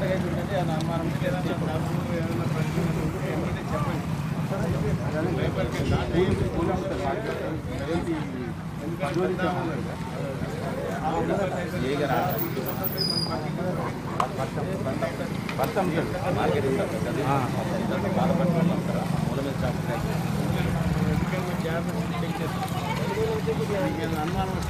ఏదైతే ఉంటుంది అని అనుమానం లేదా ఏమైనా ప్రశ్న ఏమైనా చెప్పండి. అనుమానం వస్తే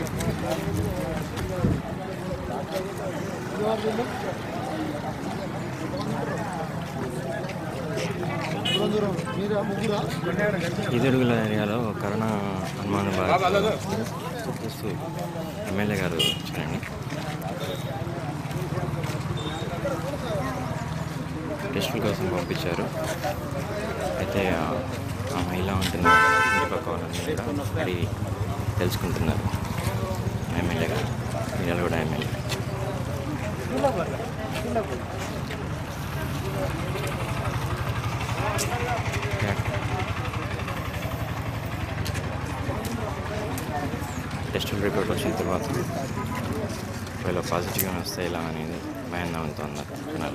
ఈదడుగుల ఏరియాలో కరోనా అనుమానం చూస్తూ ఎమ్మెల్యే గారు వచ్చారండి. టెస్టుల కోసం పంపించారు. అయితే ఆ మహిళ ఉంటుంది ఇంటి పక్క వాళ్ళని కూడా అడిగి తెలుసుకుంటున్నారు ఎమ్మెల్యే గారు. వీళ్ళు కూడా ఎమ్మెల్యే టెస్టుల రిపోర్ట్ వచ్చిన తర్వాత ఒకవేళ పాజిటివ్గా వస్తే ఇలా అనేది భయాందోళనతో ఉన్నారు జనాలు.